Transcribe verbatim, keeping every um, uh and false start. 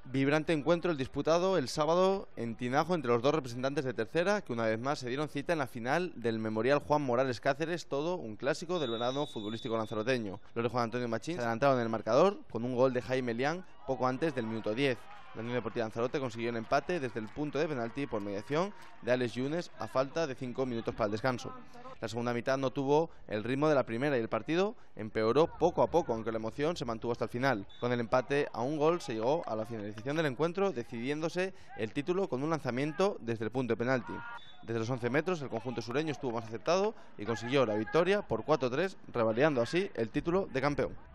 Vibrante encuentro el disputado el sábado en Tinajo entre los dos representantes de tercera, que una vez más se dieron cita en la final del Memorial Juan Morales Cáceres, todo un clásico del verano futbolístico lanzaroteño. Los de Juan Antonio Machín se adelantaron en el marcador con un gol de Jaime Lián poco antes del minuto diez. La Unión Deportiva Lanzarote consiguió el empate desde el punto de penalti por mediación de Alex Yunes a falta de cinco minutos para el descanso. La segunda mitad no tuvo el ritmo de la primera y el partido empeoró poco a poco, aunque la emoción se mantuvo hasta el final. Con el empate a un gol se llegó a la finalización del encuentro, decidiéndose el título con un lanzamiento desde el punto de penalti. Desde los once metros el conjunto sureño estuvo más aceptado y consiguió la victoria por cuatro a tres, revalidando así el título de campeón.